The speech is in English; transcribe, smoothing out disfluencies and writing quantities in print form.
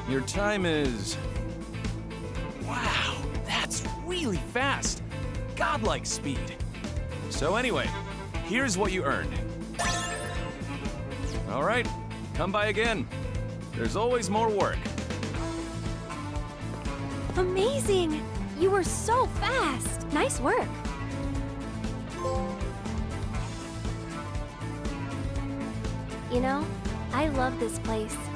Your time is... Wow, that's really fast. Godlike speed. So anyway, here's what you earned. All right, come by again. There's always more work. Amazing! You were so fast! Nice work! You know, I love this place.